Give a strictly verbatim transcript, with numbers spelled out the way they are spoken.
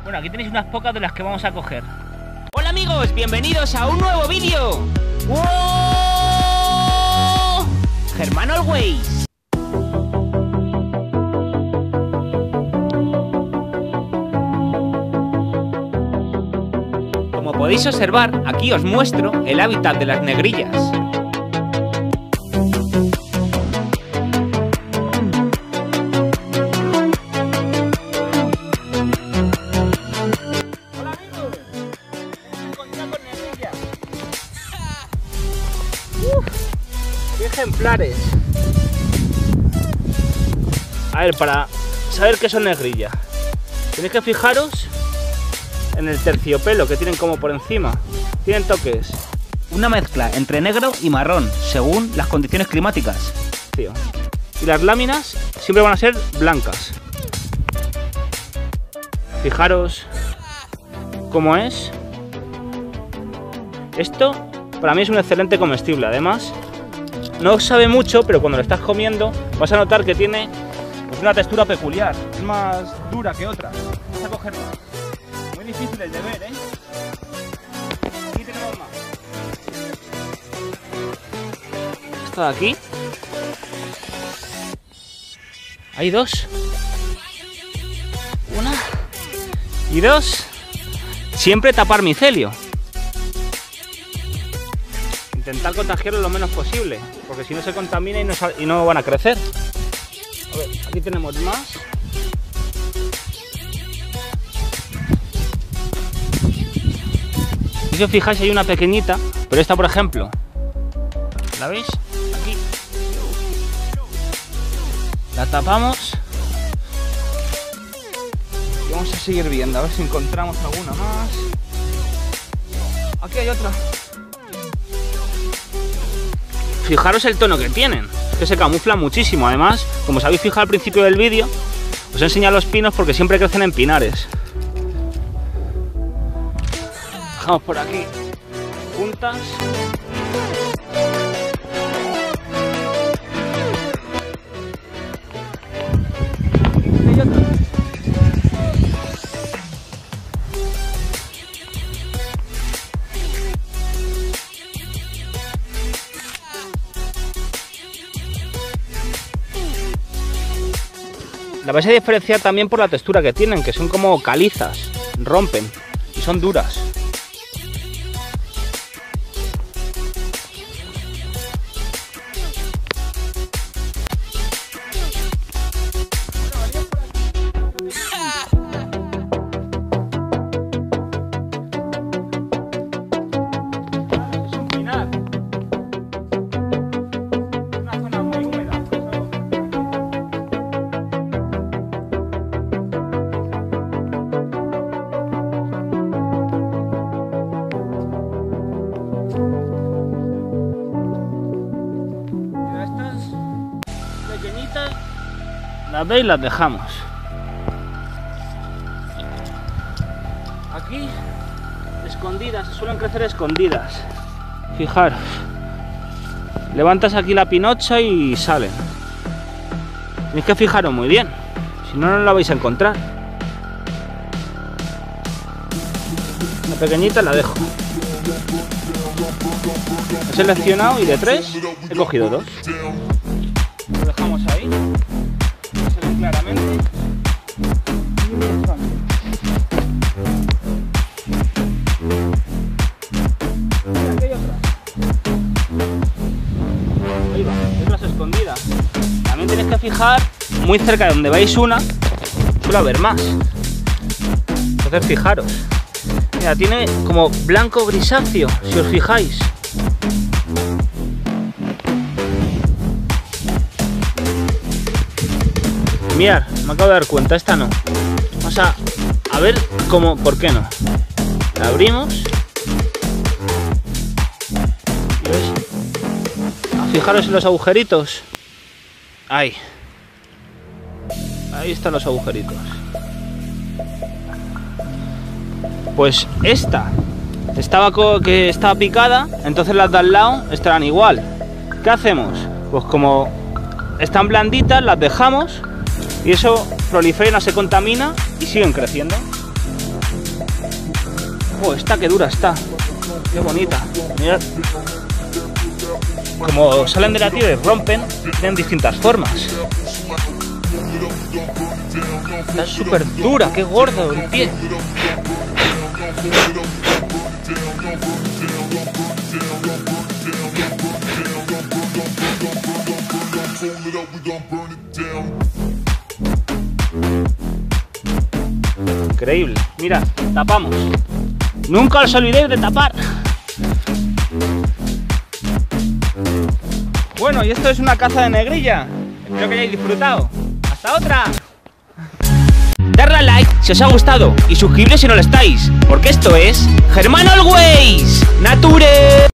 Bueno, aquí tenéis unas pocas de las que vamos a coger. Hola amigos, bienvenidos a un nuevo vídeo. ¡Wow! Germán Always. Como podéis observar, aquí os muestro el hábitat de las negrillas. ¡Qué ejemplares! A ver, para saber qué son negrillas, tenéis que fijaros en el terciopelo que tienen como por encima. Tienen toques. Una mezcla entre negro y marrón, según las condiciones climáticas. Tío. Y las láminas siempre van a ser blancas. Fijaros cómo es. Esto para mí es un excelente comestible. Además, no sabe mucho, pero cuando lo estás comiendo vas a notar que tiene pues, una textura peculiar. Es más dura que otras. Vamos a coger más. Muy difíciles de ver, ¿eh? Aquí tenemos más. Esto de aquí. Hay dos. Una. Y dos. Siempre tapar micelio. Intentar contagiarlo lo menos posible, porque si no se contamina y no, y no van a crecer. A ver, aquí tenemos más. Si os fijáis hay una pequeñita, pero esta por ejemplo, ¿la veis? Aquí. La tapamos. Y vamos a seguir viendo, a ver si encontramos alguna más. Aquí hay otra. Fijaros el tono que tienen, es que se camuflan muchísimo. Además, como os habéis fijado al principio del vídeo, os he enseñado los pinos porque siempre crecen en pinares. Dejamos por aquí juntas. Y otra. La vais a diferenciar también por la textura que tienen, que son como calizas, rompen y son duras. Las veis, las dejamos. Aquí, escondidas, suelen crecer escondidas. Fijaros. Levantas aquí la pinocha y salen. Tenéis que fijaros muy bien, si no, no la vais a encontrar. La pequeña la dejo. He seleccionado y de tres he cogido dos. Lo dejamos ahí. Se ve claramente. Aquí hay otra. Ahí va, hay otras escondidas. También tenéis que fijar muy cerca de donde veis una, suele haber más. Entonces fijaros. Mira, tiene como blanco grisáceo, si os fijáis. Mirad, me acabo de dar cuenta, esta no. Vamos a, a ver cómo, por qué no. La abrimos. ¿Y veis? Fijaros en los agujeritos. Ahí. Ahí están los agujeritos. Pues esta estaba que estaba picada, entonces las de al lado estarán igual. ¿Qué hacemos? Pues como están blanditas, las dejamos y eso prolifera, se contamina y siguen creciendo. Oh, esta que dura está. Qué bonita. Mirad. Como salen de la tierra y rompen, tienen distintas formas. Está súper dura, qué gordo el pie. Increíble. Mira, tapamos. Nunca os olvidéis de tapar. Bueno, y esto es una caza de negrilla. Espero que hayáis disfrutado. ¡Hasta otra! Darle a like si os ha gustado y suscribiros si no lo estáis, porque esto es Germán Always Nature.